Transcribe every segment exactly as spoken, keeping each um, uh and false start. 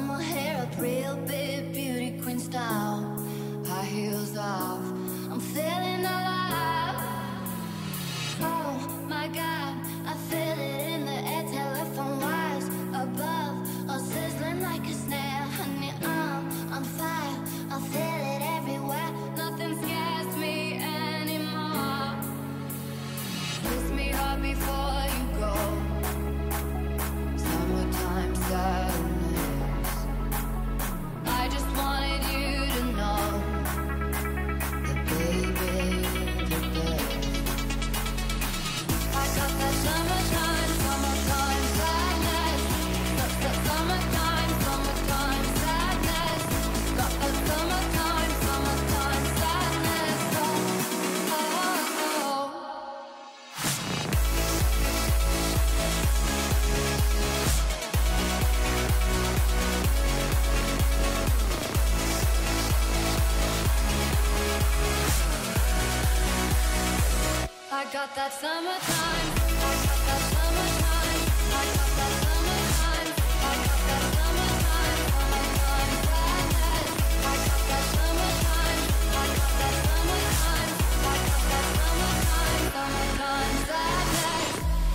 my hair up real big, beauty queen style. High heels off, I'm feeling alive. Oh my God, I feel it in the air, telephone wires above, all sizzling like a snare. Honey, I'm on fire, I feel it everywhere. Nothing scares me anymore. Kiss me hard before you go. Summertime sadness. I just wanted you to know that baby, you're the best. I got that summertime, summertime sadness. Got that summertime, summertime sadness. Got that summertime, summertime sadness. Oh, oh, oh. I got that summertime, I got that summertime, I got that summertime, I got that summertime, summertime sadness. I got that summertime, I got that summertime, I got that summertime, summertime sadness.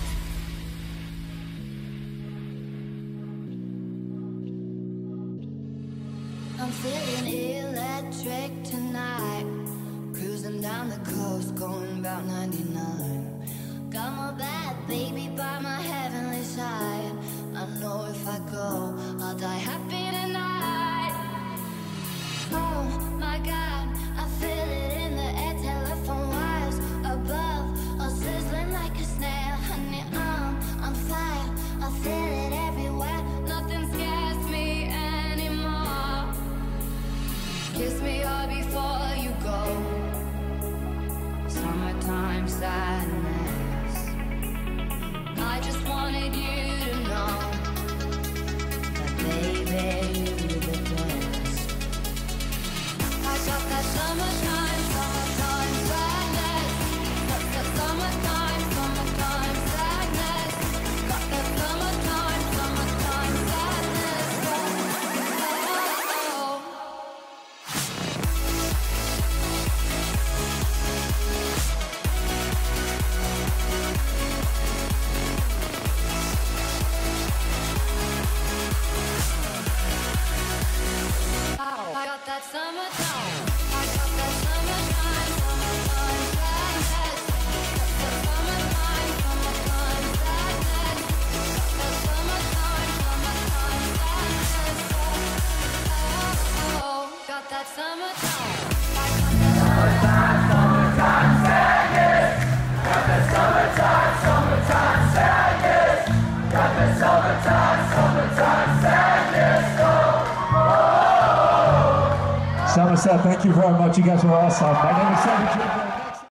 I'm feeling electric tonight. Cruising down the coast, going about ninety-nine. Got my bad baby by my heavenly side. I know if I go, I'll die happy tonight. Oh my God, I feel it in the air, telephone wires above, all sizzling like a snare. Honey, I'm on fire, I feel it everywhere. Nothing scares me anymore. Kiss me hard before you go. Summertime sadness. I just wanted you to know that baby, you're the best. I got that summertime, summertime sadness. Got that summertime, summertime sadness. Got that summertime, summertime sadness. Oh, oh, oh. I got that summertime, I got that summertime, summertime sadness. Got that summertime, summertime sadness. Got that summertime, summertime sadness. Oh, oh, oh. Got that summertime, I got that summertime, summertime sadness. Got that summertime, summertime sadness. Got that summertime, summertime sadness. Summerset, thank you very much. You guys are awesome. My name is Cedric.